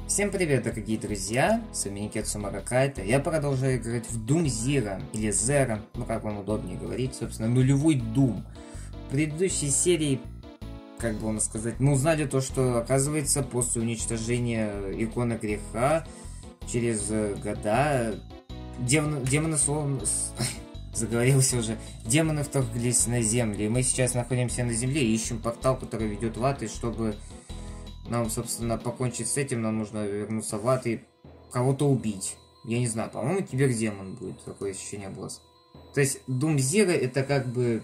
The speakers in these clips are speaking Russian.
Всем привет, дорогие друзья, с вами Никитсу Маракайта. Я продолжаю играть в Doom Zero, или Zero, ну как вам удобнее говорить, собственно, нулевой Doom. В предыдущей серии, как бы вам сказать, мы узнали то, что, оказывается, после уничтожения иконы греха, через года, демоны словно... Заговорился уже. Демоны вторглись на землю, и мы сейчас находимся на земле и ищем портал, который ведет в ад, и чтобы... Нам, собственно, покончить с этим, нам нужно вернуться в ад и кого-то убить. Я не знаю, по-моему, кибердемон будет, такое ощущение было. То есть, Doom Zero это как бы...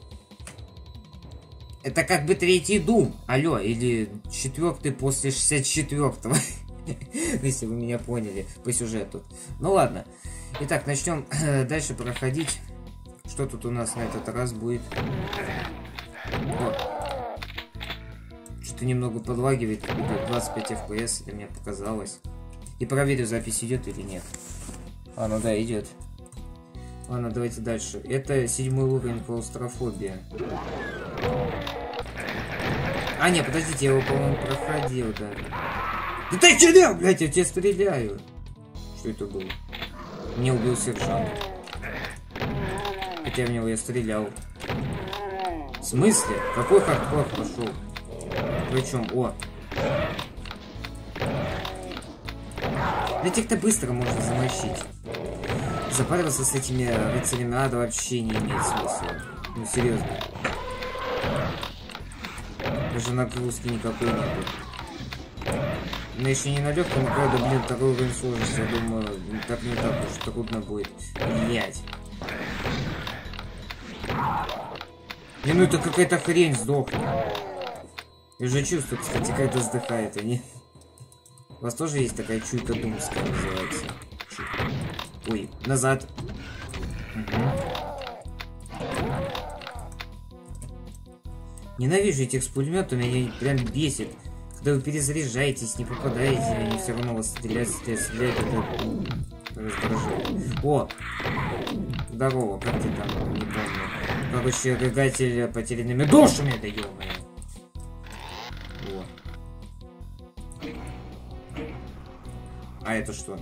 Это как бы третий Doom, алло, или четвертый после 64-го. Если вы меня поняли по сюжету. Ну ладно. Итак, начнем дальше проходить. Что тут у нас на этот раз будет? Что-то немного подлагивает, 25 FPS, это мне показалось. И проверю, запись идет или нет. А, ну да, идет. Ладно, давайте дальше. Это 7-й уровень клаустрофобия. А, нет, подождите, я его, по-моему, проходил, да. Да ты стрелял, блядь, я тебя стреляю. Что это было? Мне убил сержант. Хотя в него я стрелял. В смысле? Какой хардкор пошел? Причем, о. Этих-то быстро можно замочить. Запариваться с этими рыцарями ада вообще не имеет смысла. Ну, серьезно. Даже нагрузки никакой нету. Но еще не на легком, правда, блин, такой уровень сложности, я думаю, так не так уж трудно будет. Блять. Блин, ну это какая-то хрень, сдохнет. Я уже чувствую, кстати, когда сдыхает они. У вас тоже есть такая чуйка думская, называется. Ой, назад. Угу. Ненавижу этих с пулеметами, они прям бесит. Когда вы перезаряжаетесь, не попадаете, они все равно вас стреляют, это раздражает. О! Здорово, как ты там, не помню. Короче, рыгатель потерянными душами, да ё-моё. А это что?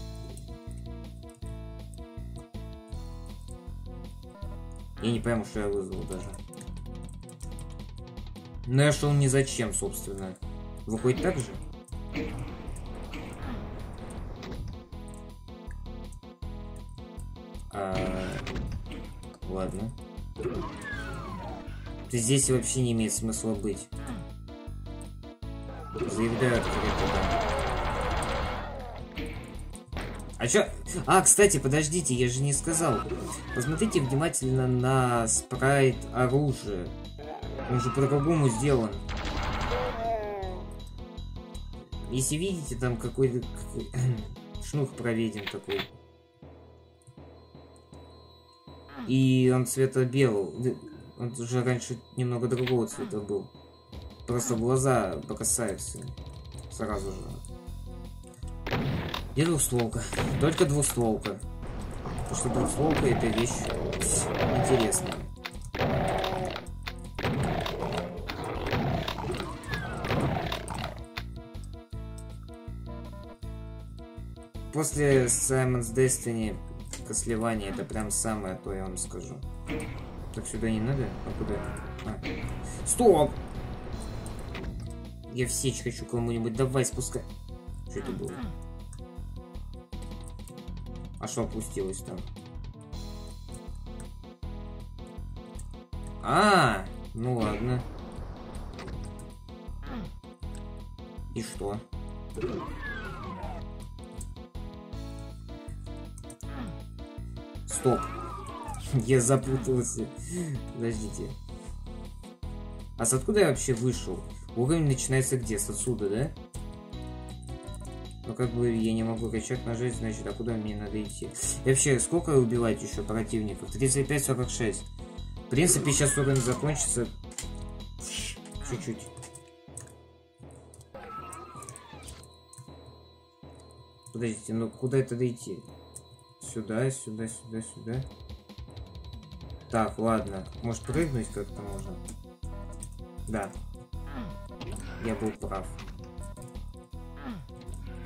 Я не пойму, что я вызвал даже. Но я шел не зачем, собственно. Выходит так же? Ладно. То здесь вообще не имеет смысла быть. Заявляю открыто, да. А чё? А, кстати, подождите, я же не сказал. Посмотрите внимательно на спрайт оружия. Он же по-другому сделан. Если видите, там какой-то шнур проведен такой. И он цвета белого. Он уже раньше немного другого цвета был. Просто глаза бросаются сразу же. И двухстволка. Только двухстволка. Потому что двухстволка это вещь интересная. После Simon's Destiny Castlevania это прям самое то, я вам скажу. Так сюда не надо? А куда? А. Стоп! Я в сечь хочу кому-нибудь. Давай, спускай. Что это было? А что опустилось там? А, ну ладно. И что? Стоп. Я запутался. Подождите. А с откуда я вообще вышел? Уровень начинается где? С отсюда, да? Ну как бы я не могу рычаг нажать, значит, а куда мне надо идти? И вообще, сколько убивать еще противников? 35-46. В принципе, сейчас уровень закончится. Чуть-чуть. Подождите, ну куда это дойти? Сюда, сюда, сюда, сюда. Так, ладно. Может прыгнуть как-то можно? Да. Я был прав.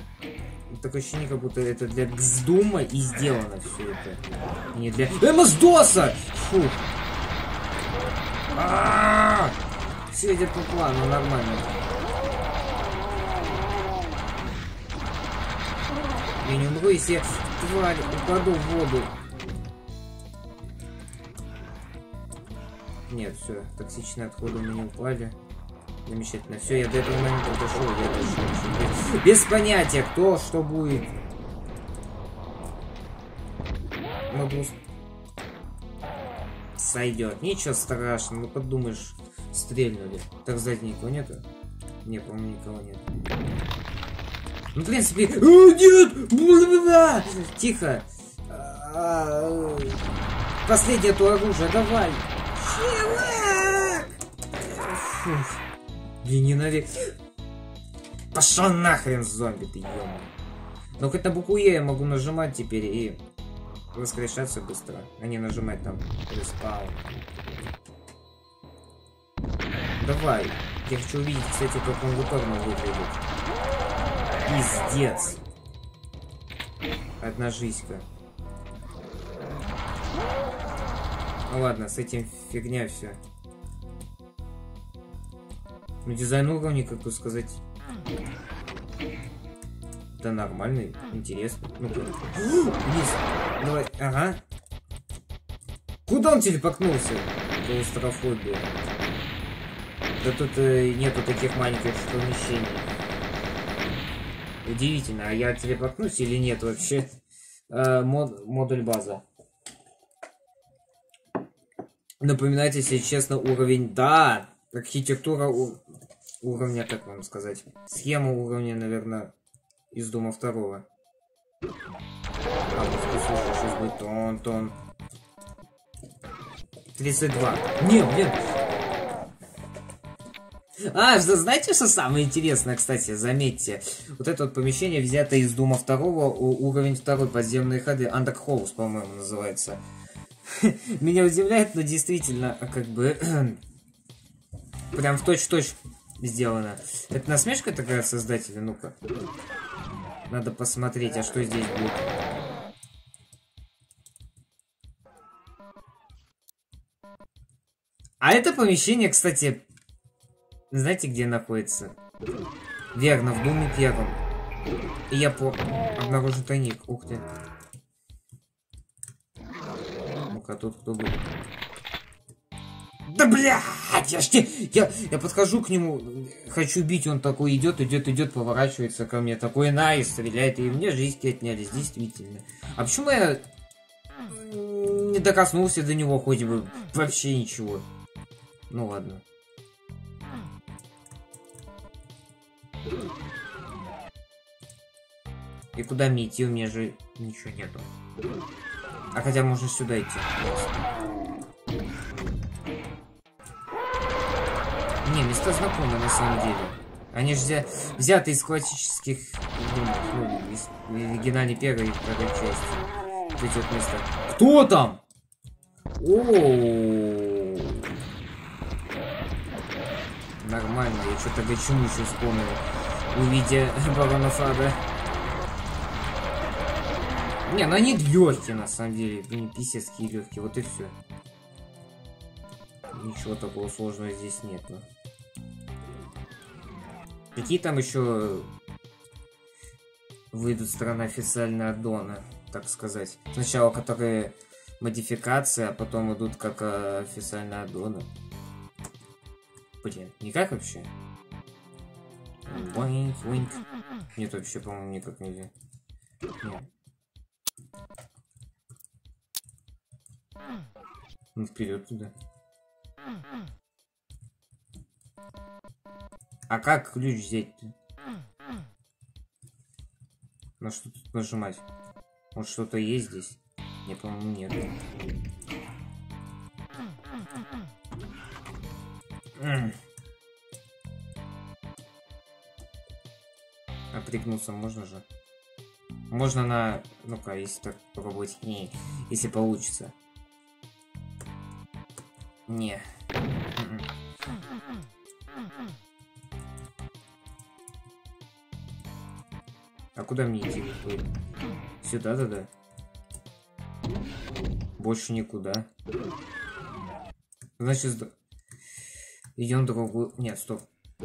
такое ощущение, как будто это для Гздума и сделано все это. Не для МС-ДОСа! Фу. Все идет по плану, нормально. Я не умру, если я, тварь, упаду в воду. Нет, все, токсичные отходы у меня упали. Замечательно. Все, я до этого момента дошел, я дошел. Без понятия, кто что будет. Могу... Сойдет. Ничего страшного, ну подумаешь, стрельнули. Так сзади никого нету? Не, по-моему, никого нет. Ну, в принципе... Нет! Тихо! Последнее то оружие, давай! Чувак! Фух. Я ненавижу. Пошел нахрен, зомби, ты ёма. Но хоть на букву Е я могу нажимать теперь и воскрешаться быстро, а не нажимать там респаун. Давай. Я хочу увидеть, кстати, как он в итоге выглядит. Пиздец. Одна жизнька. Ну ладно, с этим фигня все. Ну, дизайн уровней, как бы сказать... Да нормальный, интересно. Ну-ка. Вниз. Давай, ага. Куда он телепортнулся? Клаустрофобия. Да тут нету таких маленьких помещений. Удивительно, а я телепортнусь или нет вообще? Модуль база. Напоминать, если честно, уровень... Да! Архитектура уровня, как вам сказать? Схема уровня, наверное, из Дума 2. А, послушай, сейчас будет тон-тон. 32. Не, блин! А, знаете, что самое интересное, кстати, заметьте. Вот это вот помещение взято из Дума 2, уровень 2, подземные ходы. Underhouse, по-моему, называется. Меня удивляет, но действительно, как бы... Прям в точь-в-точь сделано. Это насмешка такая от создателя? Ну-ка. Надо посмотреть, а что здесь будет. А это помещение, кстати... Знаете, где находится? Верно, в Думе 1. И я обнаружил тайник. Ух ты. Ну-ка, тут кто будет? Да блядь, я подхожу к нему, хочу бить, он такой идет, поворачивается ко мне, такой и стреляет, и мне жизни отнялись, действительно. А почему я не докоснулся до него хоть бы вообще ничего? Ну ладно. И куда мне идти? У меня же ничего нету. А хотя можно сюда идти. Не, места знакомые на самом деле. Они же взяты из классических, ну, из оригинальной первой и второй части. Вот эти вот места. Кто там? О-о-о. Нормально, я что-то Гачуму еще вспомнил, увидя барона Фада. Не, ну они легкие на самом деле, не писецкие легкие, вот и все. Ничего такого сложного здесь нету. Какие там еще выйдут страны официально аддона, так сказать. Сначала которые модификации, а потом идут как официально аддоны. Блин, никак вообще? Винк, винк. Нет, вообще, по-моему, никак нельзя. Нет. Ну, вперед туда. А как ключ взять-то? На что тут нажимать? Может, что-то есть здесь? Не, по-моему, нет. А пригнуться можно же? Можно на... Ну-ка, если так попробовать. Не, если получится. Не. А куда мне идти? Сюда, да. Больше никуда. Значит, идем в другую... Нет, стоп.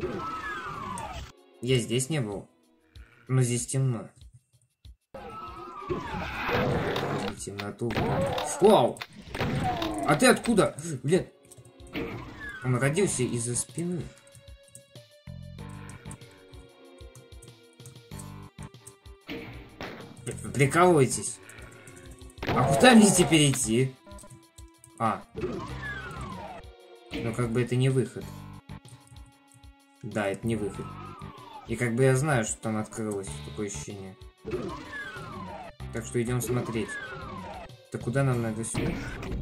Я здесь не был. Но здесь темно. Темноту. Вау! А ты откуда? Блин. Он родился из-за спины. Вы прикалываетесь? А куда мне теперь идти? А. Ну как бы это не выход. Да, это не выход. И как бы я знаю, что там открылось такое ощущение. Так что идем смотреть. Так куда нам надо сюда?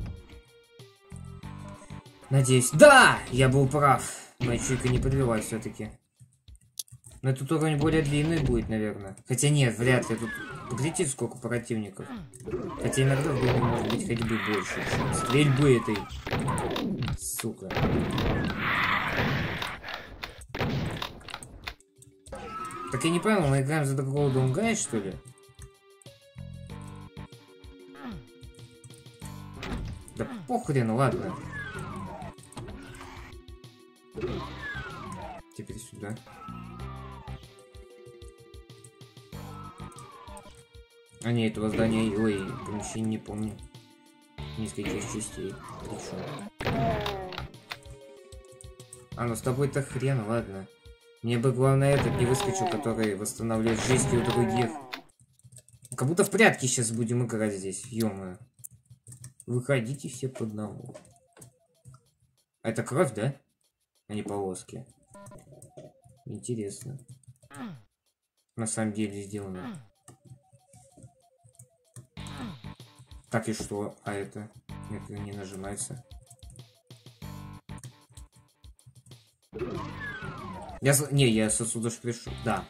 Надеюсь. Да! Я был прав. Моя чуйка не подвела все-таки. Но этот уровень более длинный будет, наверное. Хотя нет, вряд ли. Тут поглядите, сколько противников. Хотя иногда в игре может быть ходьбы больше, чем стрельбы этой. Сука. Так я не понял, мы играем за другого Дунгая, что ли? Да похрен, ладно. Теперь сюда. А не, этого здания, ой, помещения не помню. Нескольких частей. А, ну с тобой-то хрен, ладно. Мне бы главное этот не выскочил, который восстанавливает жизнь у других. Как будто в прятки сейчас будем играть здесь, ё-моё. Выходите все по одному. Это кровь, да? А не полоски. Интересно. На самом деле сделано. Так и что? А это? Это не нажимается. Я отсюда ж пришел. Да.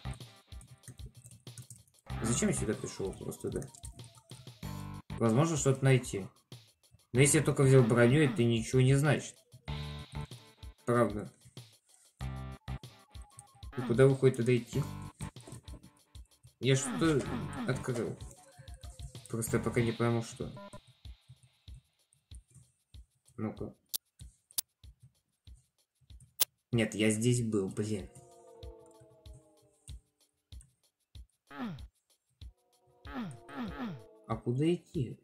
Зачем я сюда пришел? Просто да. Возможно, что-то найти. Но если я только взял броню, это ничего не значит. Правда. И куда выходит туда идти? Я что открыл? Просто я пока не пойму, что. Ну-ка. Нет, я здесь был, блин. А куда идти?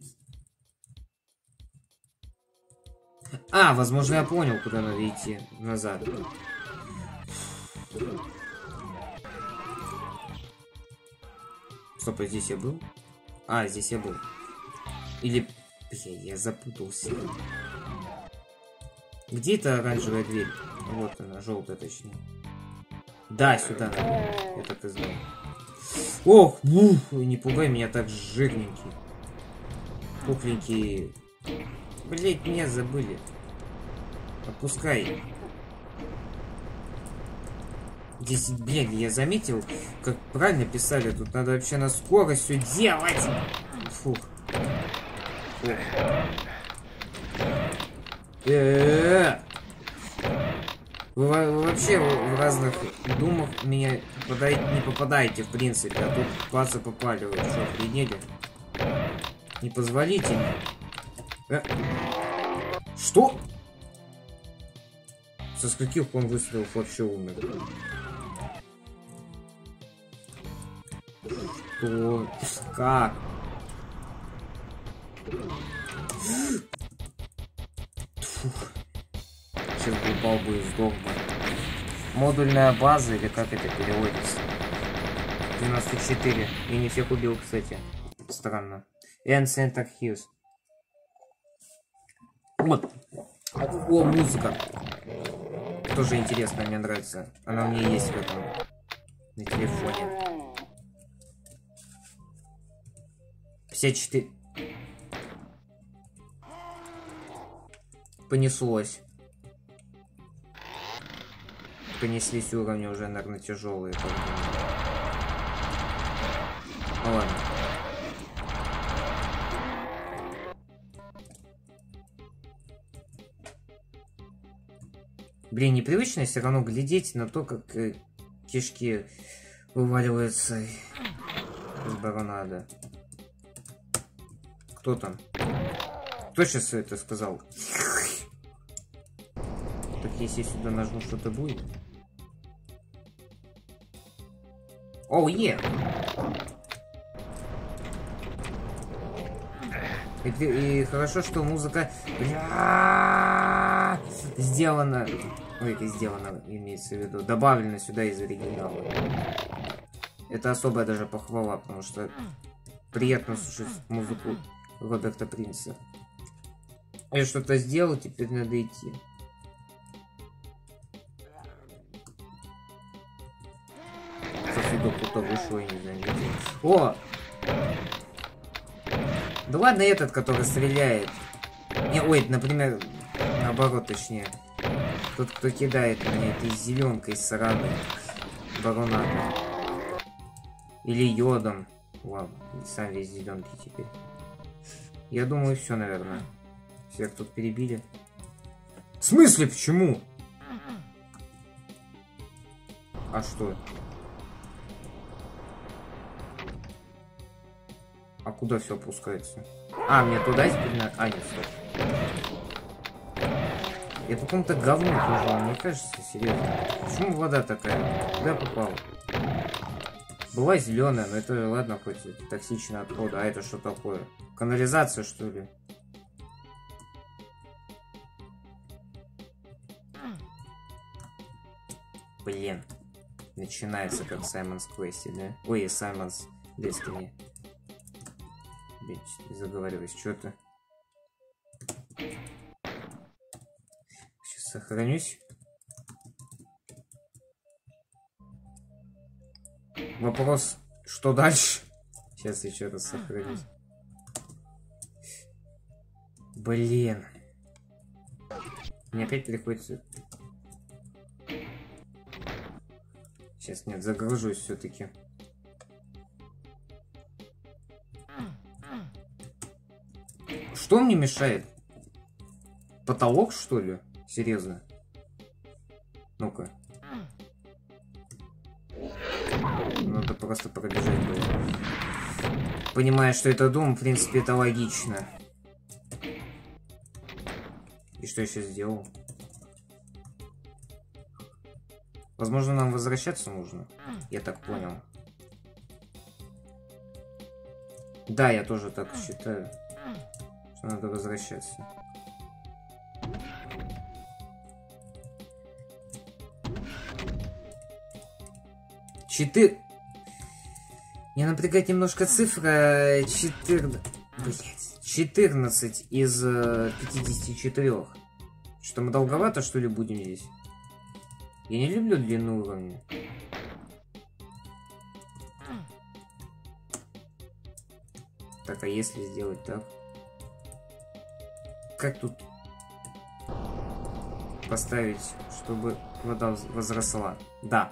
А, возможно, я понял, куда надо идти. Назад. Стоп, а здесь я был? А, здесь я был. Или... Блин, я запутался. Где эта оранжевая дверь? Вот она, желтая точнее. Да, сюда надо. Я так и знал. Ох, не пугай меня так, жирненький. Пухленький. Блять, меня забыли. Отпускай. Здесь, блин, я заметил, как правильно писали. Тут надо вообще на скорость все делать. Фух. Вы вообще в разных думах меня не попадаете, в принципе. А тут бацы попали. Вы что, охренели? Непозволительно. Что? Со скольких он выстрелов вообще умер? Что? Как? Фух. Сейчас бы упал бы и сдох бы. Модульная база, или как это переводится? 94. Я не всех убил, кстати. Странно. And Center Hills. Вот. О, музыка. Тоже интересно, мне нравится. Она у меня есть в этом. На телефоне. 54. Понеслось. Понеслись уровни уже, наверное, тяжелые. Ну ладно. Блин, непривычно все равно глядеть на то, как кишки вываливаются. Из баронада. Кто там? Кто сейчас это сказал? Так если я сюда нажму, что-то будет? Оу, е! И хорошо, что музыка сделана... Ой, это сделано, имеется в виду. Добавлено сюда из оригинала. Это особая даже похвала, потому что приятно слушать музыку Роберта Принца. Я что-то сделал, теперь надо идти. Сосудок кто-то вышел, я не заметил. О! Да ладно этот, который стреляет. Не, ой, например, наоборот, точнее. Тот, кто кидает меня этой зеленкой сраной. Баронадом. Или йодом. Ладно, сам весь зеленый теперь. Я думаю, все, наверное. Всех тут перебили. В смысле, почему? А что? А куда все опускается? А, мне туда теперь надо... А, нет, стоп. Я по какому-то говну хожу, мне кажется, серьезно. Почему вода такая? Куда попала? Была зеленая, но это ладно, хоть токсичный отход. А это что такое? Канализация, что ли? Блин. Начинается как Саймонс Квесте, да? Ой, Саймонс Destiny. Блин, не заговариваюсь, что-то. Сейчас сохранюсь. Вопрос, что дальше? Сейчас еще раз сохранюсь. Блин. Мне опять приходится... Сейчас, нет, загружусь все-таки. Что мне мешает? Потолок, что ли? Серьезно? Ну-ка. Надо просто пробежать было. Понимая, что это дом, в принципе, это логично. И что я сейчас сделал? Возможно, нам возвращаться нужно. Я так понял. Да, я тоже так считаю. Что надо возвращаться. Меня напрягает немножко цифра 14 из 54. Что, мы долговато, что ли, будем здесь? Я не люблю длину уровня. Так, а если сделать так? Как тут поставить, чтобы вода возросла? Да.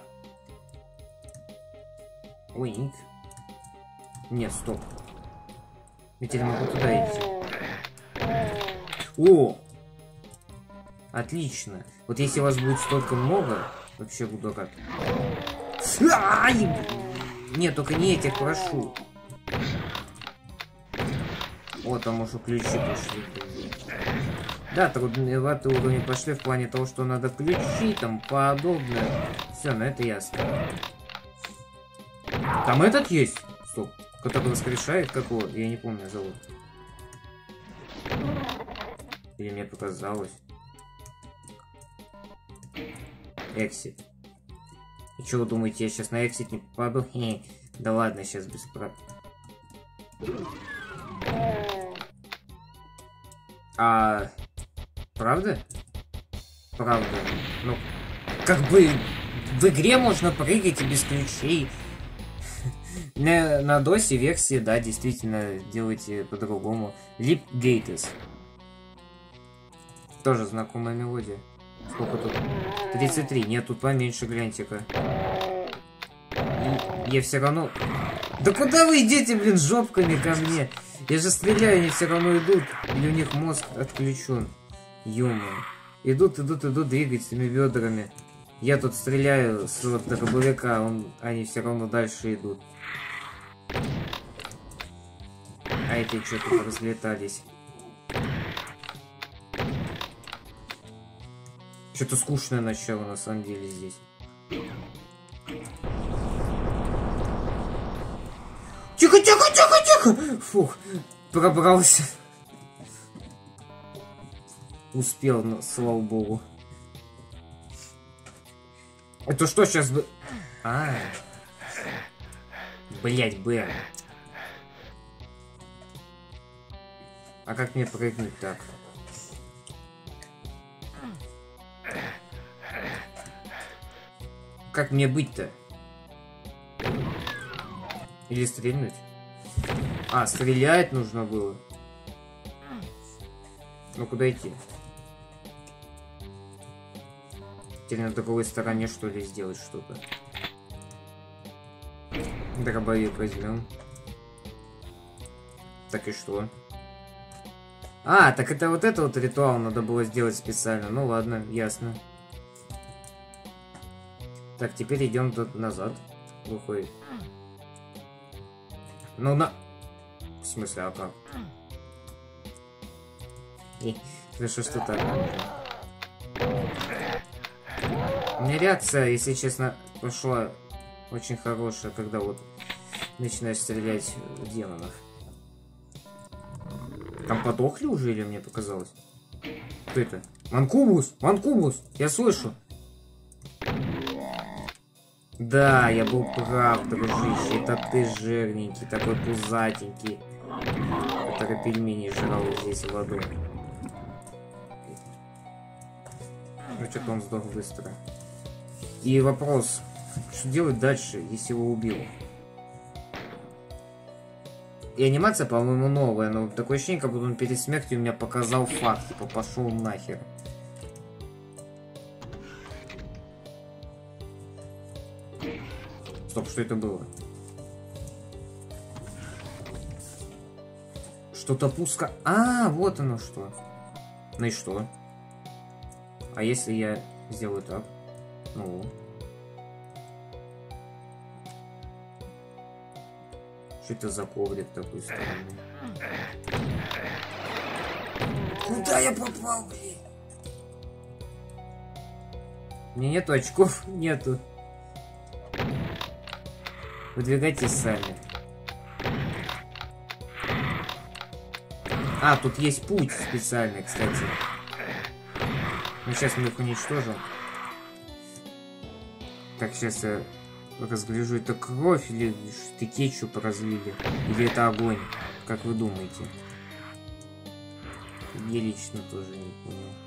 Ой, нет, стоп. Я теперь могу туда идти. О! Отлично. Вот если вас будет столько много, вообще буду рад. Ай! Нет, только не этих, прошу. Вот, там уже ключи пошли. Да, трудноватые уровни пошли в плане того, что надо ключи, там, подобное. Все, на это ясно. Там этот есть? Стоп. Который воскрешает? Какого? Я не помню, зовут. Или мне показалось. Эксит. И что вы думаете, я сейчас на эксит не попаду? Да ладно, сейчас без прав. А... Правда? Правда. Ну, как бы в игре можно прыгать и без ключей. На досе версии, да, действительно, делайте по-другому. Leap Gates. Тоже знакомая мелодия. Сколько тут? 33. Нет, тут поменьше, гляньте-ка. Я все равно... Да куда вы идете, блин, жопками ко мне? Я же стреляю, они все равно идут. Или у них мозг отключен. Ё-моё. Идут, двигать своими бедрами. Я тут стреляю с вот дробовика, они все равно дальше идут. А эти что тут разлетались? Что-то скучное начало на самом деле здесь. Тихо, тихо, тихо, тихо! Фух, пробрался. Успел, но, слава богу. Это что сейчас бы... Блять, Б. А как мне прыгнуть так? Как мне быть-то? Или стрельнуть? А, стрелять нужно было. Ну куда идти? Теперь на другой стороне что ли сделать что-то? Дробовик возьмем. Так и что? А, так это вот ритуал надо было сделать специально. Ну ладно, ясно. Так, теперь идем тут назад. Выходит. Ну на... В смысле, а как? Хорошо, что так. У меня реакция, если честно, пошла очень хорошая, когда вот начинаешь стрелять в демонов. Там подохли уже или мне показалось? Кто это? Манкубус! Манкубус! Я слышу! Да, я был прав, дружище. Это ты жирненький, такой пузатенький, который пельмени жрал здесь в аду. Ну что-то он сдох быстро. И вопрос, что делать дальше, если его убил? И анимация, по-моему, новая, но такое ощущение, как будто он перед смертью меня показал факт, типа пошел нахер. Стоп, что это было? Что-то пуско. А, вот оно что. Ну и что? А если я сделаю так? Ну. Что это за коврик такой странный? Куда я попал, блин? У меня нету очков, нету. Выдвигайтесь сами. А, тут есть путь специальный, кстати. Ну, сейчас мы их уничтожим. Так, сейчас я разгляжу, это кровь или что-то кетчуп разлили? Или это огонь? Как вы думаете? Я лично тоже не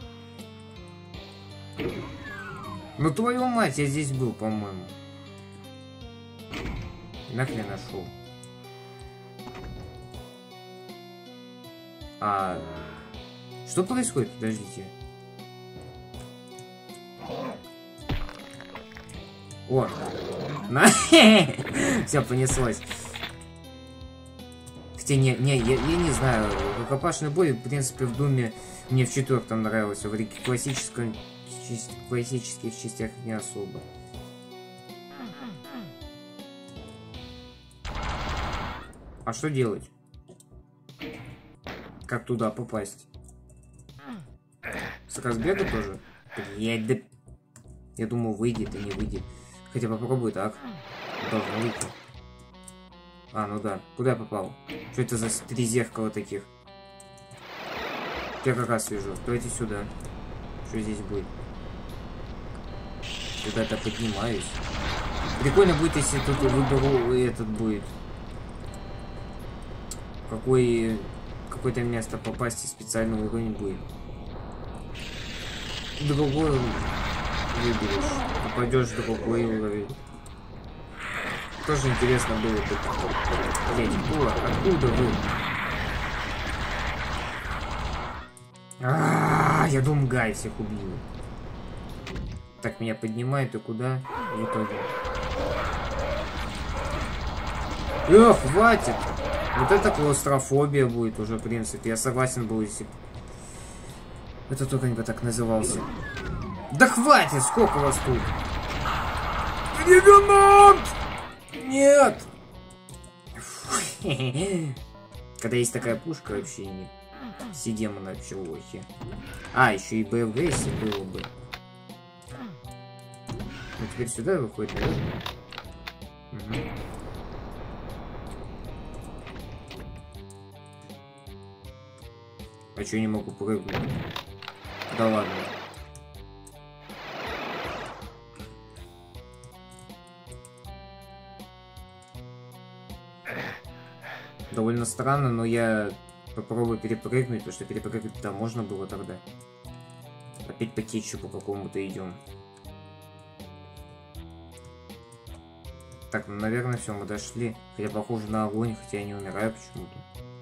понял. Ну, твою мать, я здесь был, по-моему. Нахрен нашел. А что происходит? Подождите. О, на, все понеслось. Хотя я не знаю, рукопашный бой, в принципе, в Думе мне в 4-м нравился, в классических частях не особо. А что делать? Как туда попасть? С разбега тоже? Я думал, выйдет и не выйдет. Хотя попробуй так. Должно выйти. А, ну да. Куда я попал? Что это за 3 зеркала таких? Я как раз вижу. Давайте сюда. Что здесь будет? Куда-то поднимаюсь. Прикольно будет, если тут выберу этот будет. Какое-то место попасть и специального уровня будет. Другой выберешь. Попадешь в другой уровень. Тоже интересно было бы. Блять, откуда вы? Я думаю, Гай всех убил. Так, меня поднимает и куда? В итоге. Хватит! Вот это клаустрофобия будет уже, в принципе. Я согласен был, если... Это только не так назывался. Да хватит! Сколько вас тут? Ревенант! Нет! Когда есть такая пушка, вообще не... Все демоны вообще лохи. А, еще и БФГ, если было бы. Ну, теперь сюда выходит, наверное. Угу. А чё я не могу прыгнуть? Да ладно. Довольно странно, но я попробую перепрыгнуть, потому что перепрыгнуть там можно было тогда. Опять по кетчупу какому-то идем. Так, ну, наверное, все, мы дошли. Хотя похоже на огонь, хотя я не умираю почему-то.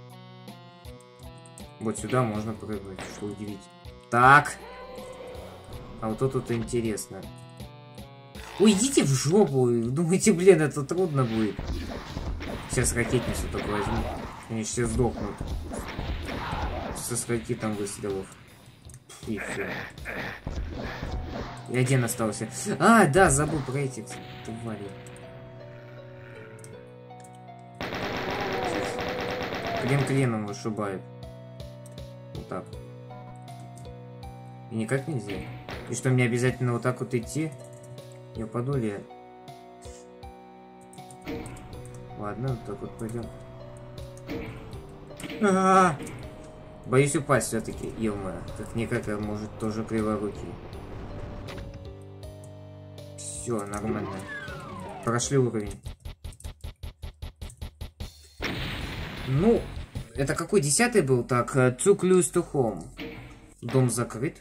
Вот сюда можно прыгнуть, что удивить. Так. А вот тут интересно. Уйдите в жопу. Думаете, блин, это трудно будет. Сейчас ракетницу только возьму. Они все сдохнут. Со скольки там выстрелов. И все. И один остался. А, да, забыл про этих тварей. Клин клином вышибает. Вот так. И никак нельзя. И что, мне обязательно вот так вот идти? Я упаду ли я? Ладно, вот так вот пойдем. Боюсь упасть все-таки, ё-моё. Как-никак, может, тоже криворукий. Все, нормально. Прошли уровень. Ну, это какой 10-й был? Так, Too Close to Home. Дом закрыт.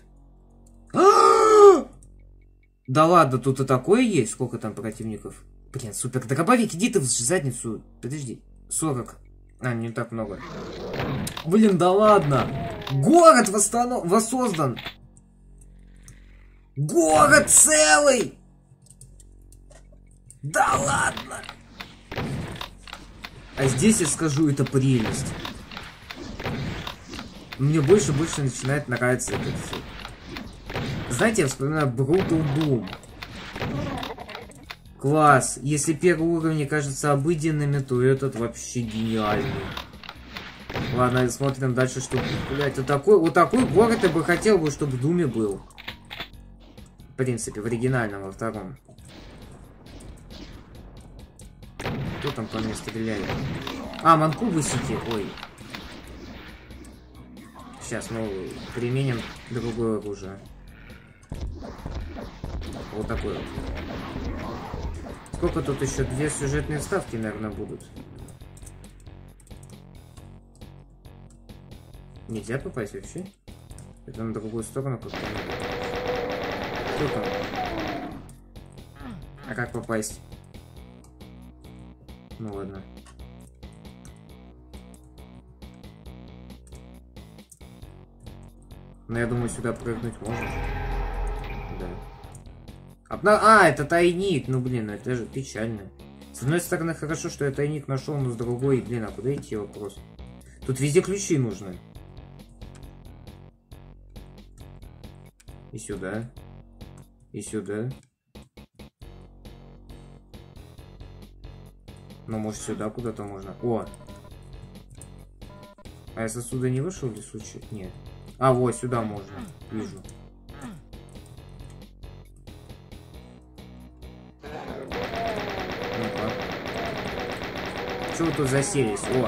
Да ладно, тут и такое есть? Сколько там противников? Блин, супер. Дробовик, иди ты в задницу. Подожди. 40. А, не так много. Блин, да ладно. Город воссоздан. Город целый. Да ладно. А здесь я скажу, это прелесть. Мне больше начинает нравиться этот все. Знаете, я вспоминаю Brutal Doom. Класс. Если первые уровни кажутся обыденными, то этот вообще гениальный. Ладно, смотрим дальше, что будет. Блять, вот такой город я бы хотел бы, чтобы в Думе был. В принципе, в оригинальном, во втором. Кто там по мне стреляет? А, манку высеки. Ой. Сейчас мы применим другое оружие. Вот такой вот. Сколько тут еще? 2 сюжетные вставки, наверное, будут. Нельзя попасть вообще? Это на другую сторону как-то. Что там? А как попасть? Ну ладно. Но я думаю, сюда прыгнуть можно. Да. А, это тайник. Ну, блин, это же печально. С одной стороны, хорошо, что я тайник нашел, но с другой, блин, а куда идти, вопрос? Тут везде ключи нужны. И сюда. И сюда. Ну, может, сюда куда-то можно. О! А я отсюда не вышел ли случай? Нет. А, вот, сюда можно. Вижу. Ну-ка. Чего вы тут заселись? О!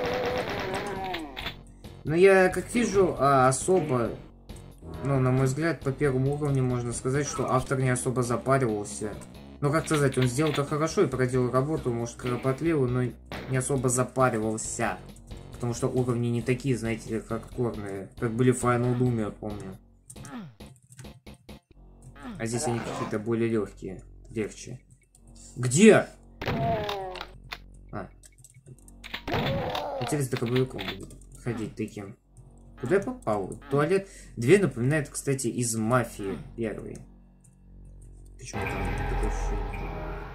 Ну, я, как вижу, особо... Ну, на мой взгляд, по первому уровню можно сказать, что автор не особо запаривался. Ну, как сказать, он сделал это хорошо и проделал работу, может, кропотливую, но не особо запаривался. Потому что уровни не такие, знаете, хардкорные, как были в Final Doom, я помню. А здесь они какие-то более легкие, легче. Где? А. Интересно, дробовиком буду ходить таким. Куда я попал? Туалет. Дверь напоминает, кстати, из Мафии первой. Почему там такое ощущение?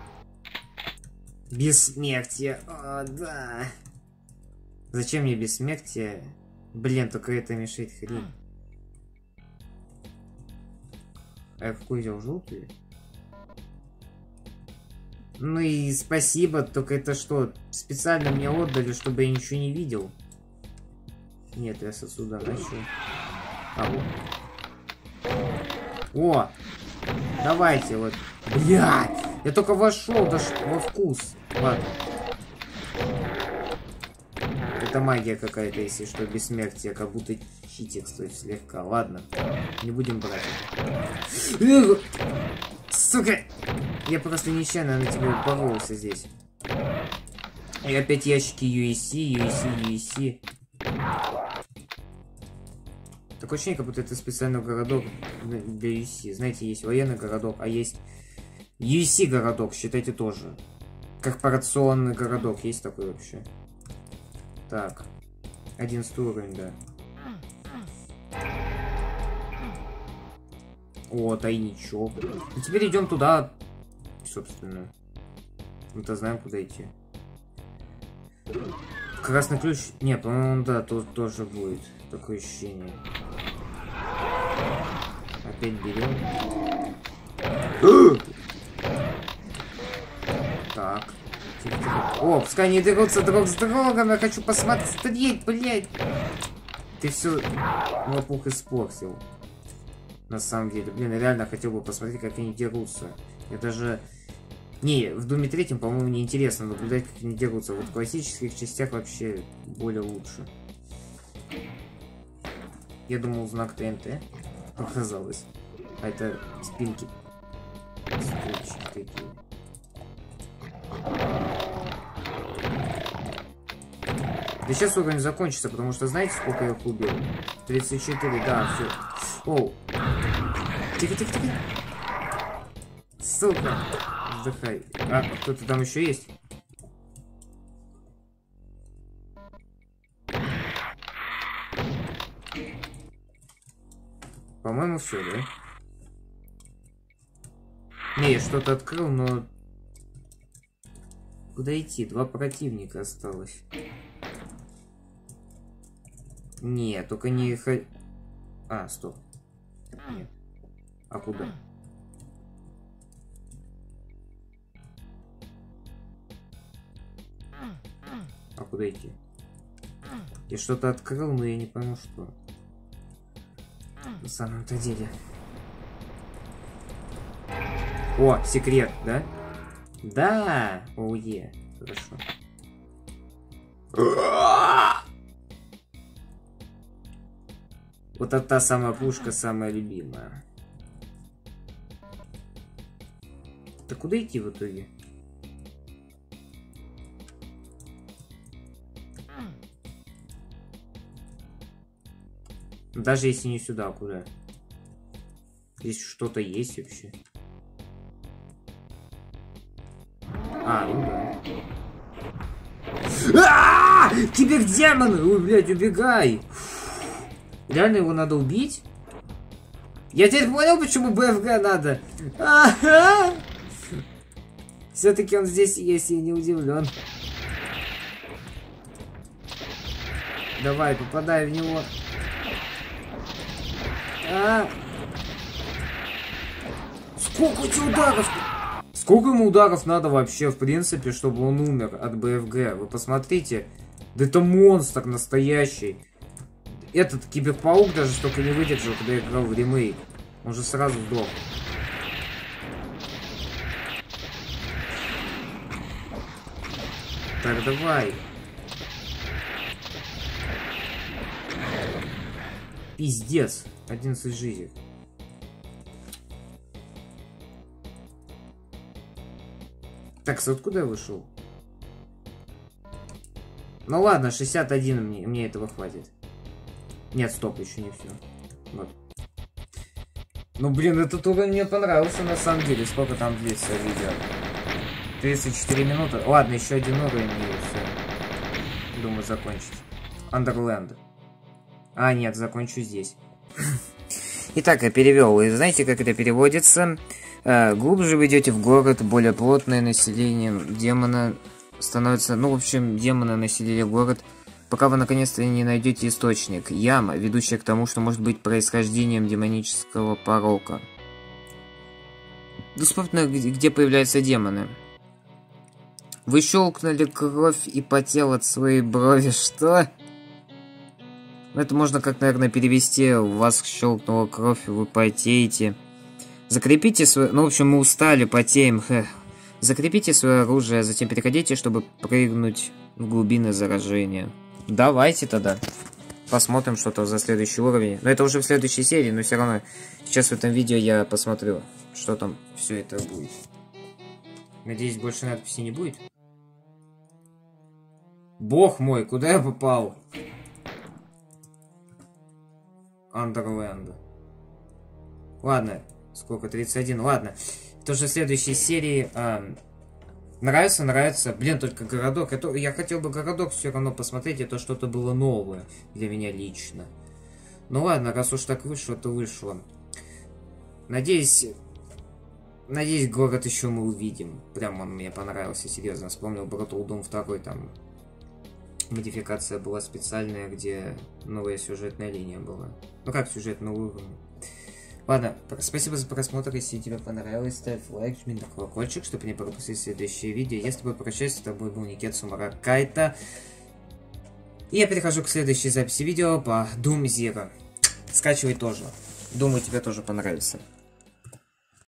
Бессмертие. О, да. Зачем мне бессмертие? Блин, только это мешает хрень. А я какой взял? Желтый? Ну и спасибо, только это что, специально мне отдали, чтобы я ничего не видел? Нет, я с отсюда начал. А, вот. О! Давайте, вот. Блядь! Я только вошел даже во вкус. Ладно. Это магия какая-то, если что, бессмертие. Как будто читик стоит слегка. Ладно. Не будем брать это. Сука! Я просто нечаянно на тебя упоролся здесь. И опять ящики USC. Такое ощущение, как будто это специальный городок для USC. Знаете, есть военный городок, а есть USC городок, считайте тоже. Корпорационный городок, есть такой вообще. Так. 11 уровень, да. О, тайничок. И теперь идем туда, собственно. Мы-то знаем, куда идти. Красный ключ. Не, по-моему, да, тут тоже будет такое ощущение. Опять берем. Так. О, пускай не дерутся друг с другом. Я хочу посмотреть, блядь. Ты все лопух испортил. На самом деле. Блин, я реально хотел бы посмотреть, как они дерутся. Я даже... Не, в Думе 3, по-моему, не интересно наблюдать, как они дерутся. Вот в классических частях вообще более лучше. Я думал, знак ТНТ. Оказалось. А это спинки. Стульчики такие. Да сейчас уровень закончится, потому что знаете, сколько я их убил? 34, да, все. Оу. Тихо. Сука. Вздыхай. А, кто-то там еще есть? По-моему, все, да? Не, я что-то открыл, но... Куда идти? 2 противника осталось. Не, только не... А, стоп. Нет. А куда? А куда идти? Я что-то открыл, но я не понял, что. На самом-то деле. О, секрет, да? Да! Оуе. Хорошо. Вот это та самая пушка, самая любимая. Так куда идти в итоге? Даже если не сюда, а куда? Здесь что-то есть вообще. А, ну да. Тебе к демону! Ой, блядь, убегай! Реально его надо убить? Я теперь понял, почему БФГ надо. Все-таки он здесь есть, я не удивлен. Давай, попадай в него. Сколько этих ударов? Сколько ему ударов надо вообще, в принципе, чтобы он умер от БФГ? Вы посмотрите. Да это монстр настоящий. Этот Киберпаук даже столько не выдержал, когда я играл в ремейк. Он же сразу сдох. Так, давай. Пиздец. 11 жизней. Так, откуда я вышел? Ну ладно, 61 мне этого хватит. Нет, стоп, еще не все. Вот. Ну блин, этот уровень мне понравился на самом деле. Сколько там длится видео? 34 минуты. Ладно, еще один уровень и все. Думаю, закончить. Underland. А, нет, закончу здесь. Итак, я перевел. И знаете, как это переводится? Глубже вы идете в город, более плотное население демона становится... Ну, в общем, демоны населили город, пока вы наконец-то не найдете источник. Яма, ведущая к тому, что может быть происхождением демонического порока. Вспомните, где появляются демоны. Вы щелкнули кровь и потел от своей брови. Что? Это можно как, наверное, перевести. У вас щелкнула кровь, и вы потеете. Закрепите свое... Ну, в общем, мы устали, потеем. Закрепите свое оружие, а затем переходите, чтобы прыгнуть в глубины заражения. Давайте тогда. Посмотрим что-то за следующий уровень. Но это уже в следующей серии, но все равно сейчас в этом видео я посмотрю, что там все это будет. Надеюсь, больше надписи не будет. Бог мой, куда я попал? Underland. Ладно, сколько? 31. Ладно. Это уже в следующей серии. Нравится, нравится. Блин, только городок. Я хотел бы городок все равно посмотреть. Это что-то было новое для меня лично. Ну ладно, раз уж так вышло, то вышло. Надеюсь, город еще мы увидим. Прям он мне понравился, серьезно. Вспомнил Brutal Doom 2, там модификация была специальная, где новая сюжетная линия была. Ну как сюжетный уровень. Ладно, спасибо за просмотр. Если тебе понравилось, ставь лайк, жми на колокольчик, чтобы не пропустить следующее видео. Я с тобой прощаюсь, с тобой был Никетсу Маракайта. И я перехожу к следующей записи видео по Doom Zero. Скачивай тоже. Думаю, тебе тоже понравится.